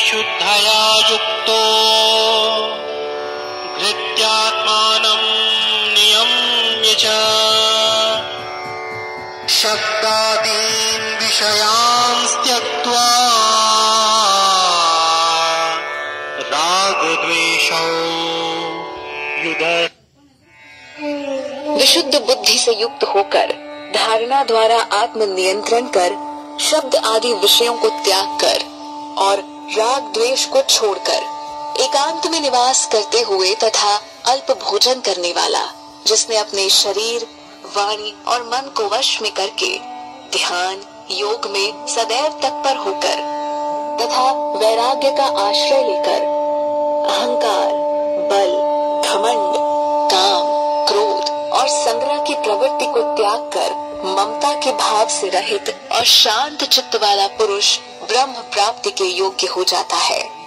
विशुद्धया युक्तो धृत्यात्मानं नियम्य च शब्दादीन् विषयान् त्यक्त्वा रागद्वेषौ युधः। विशुद्ध बुद्धि से युक्त होकर धारणा द्वारा आत्म नियंत्रण कर, शब्द आदि विषयों को त्याग कर और राग द्वेष को छोड़कर एकांत में निवास करते हुए तथा अल्प भोजन करने वाला, जिसने अपने शरीर, वाणी और मन को वश में करके ध्यान योग में सदैव तत्पर होकर तथा वैराग्य का आश्रय लेकर अहंकार, बल, घमंड, काम, क्रोध और संग्रह की प्रवृत्ति को त्याग कर ममता के भाव से रहित और शांत चित्त वाला पुरुष ब्रह्म प्राप्ति के योग्य हो जाता है।